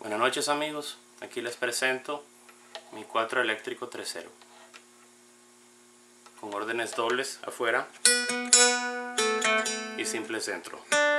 Buenas noches amigos, aquí les presento mi 4 eléctrico 3.0 con órdenes dobles afuera y simple centro.